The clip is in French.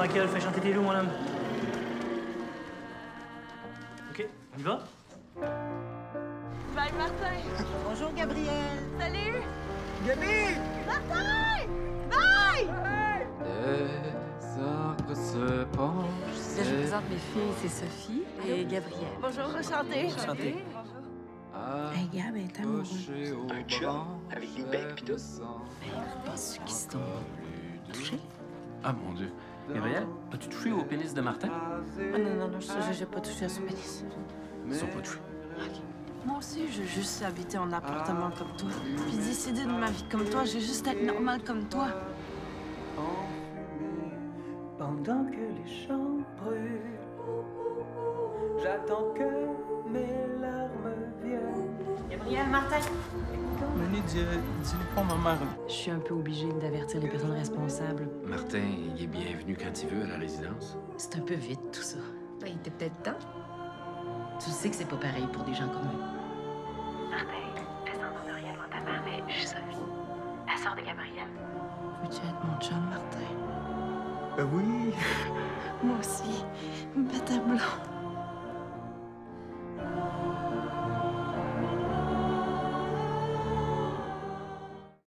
Michael, fais chanter tes loups, mon homme. OK, on y va? Bye, Martin. Bonjour, Gabriel. Salut. Gabi! Martin! Bye! Les arbres se penchent. Là, je vous présente mes filles, c'est Sophie et Gabrielle. Bonjour, enchantée. Santé. Hey, Gab, elle est amoureuse. Un chum avec une bec pis tout. Penses-tu qu'ils se sont touchés? Ah, mon Dieu. Gabriel, as-tu touché au pénis de Martin? Ah non, j'ai pas touché à son pénis. Ils sont pas touchés. Moi aussi, je veux juste habiter en appartement comme toi. Puis décider de ma vie comme toi. J'ai juste être normale comme toi. Pendant que les champs brûlent, j'attends que mes larmes viennent. Gabriel, Martin. Manu, dis-le pas, ma mère. Je suis un peu obligée d'avertir les personnes responsables. Martin, il est bienvenu quand il veut à la résidence. C'est un peu vite, tout ça. Il était peut-être temps. Tu sais que c'est pas pareil pour des gens comme eux. Martin, fais semblant de rien devant ta mère, mais je suis Sophie, la sœur de Gabriel. Veux-tu être mon chum, Martin? Oui. Moi aussi. Bête à blanc.